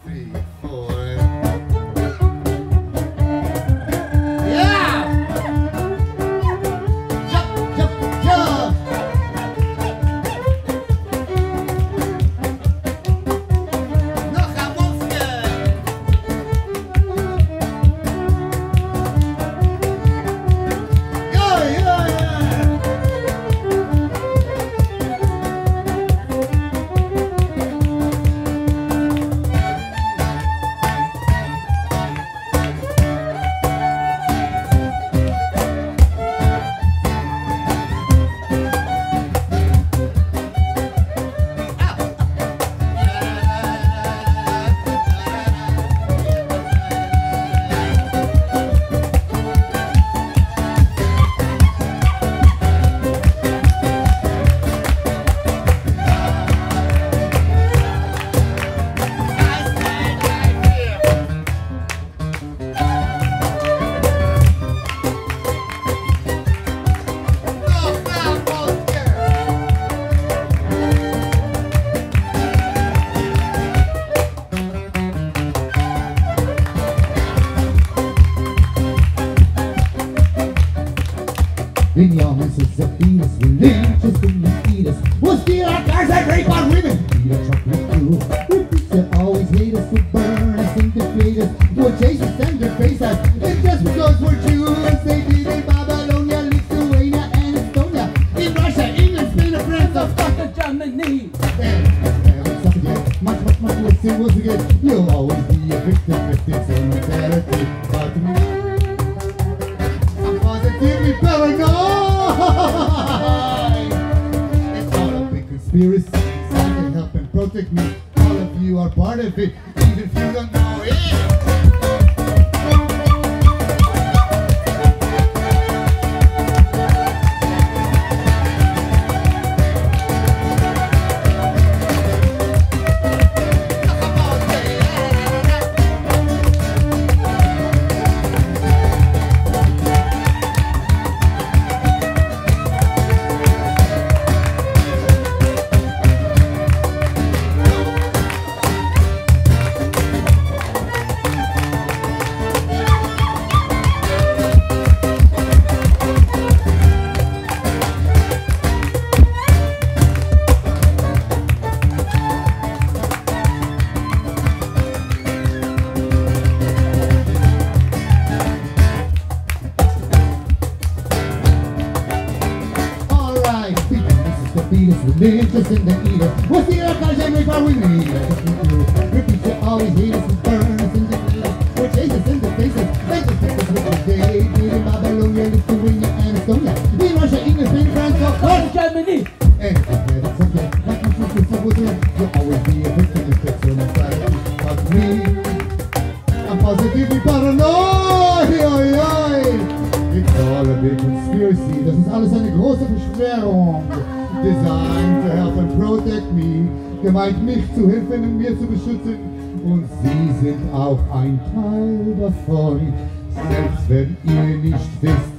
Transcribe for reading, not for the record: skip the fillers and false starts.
3, 4. Yeah! Jump, jump, jump! Noch ein Wolfsken! Ja, ja, ja! In your house is a fetus, religious in the fetus. We'll steal our cars and rape our women. Eat a chocolate too. Repeats that always hate us, will burn us and defeat us. We'll chase us and deface us. And just because we're Jews, they did in Babylonia, Lithuania, and Estonia. In Russia, England, Spain, and France, of fucking Germany. And stuff again, much worse it was again. You'll always be a victim if it's a mentality. But to me, I'm positively paranoid. It's all a big conspiracy. Santa help and protect me. All of you are part of it, even if you don't know it. Religious in the eater. What's the archives and rape our women eater? Repeat to always hate us and burn us and defeat us. Or chase us in the faces. They just pick us with the day. Did in Babylonia, Lithuania, and Estonia. In Russia, England, Spain, France, of course, Germany. And if you get something like you should do something, you'll always be a victim if it's on society. But me, I'm positively paranoid. It's all a big conspiracy. Das ist alles eine große Verschwörung. Designed to help and protect me, gemeint mich zu helfen und mir zu beschützen. Und Sie sind auch ein Teil davon, selbst wenn ihr nicht wisst,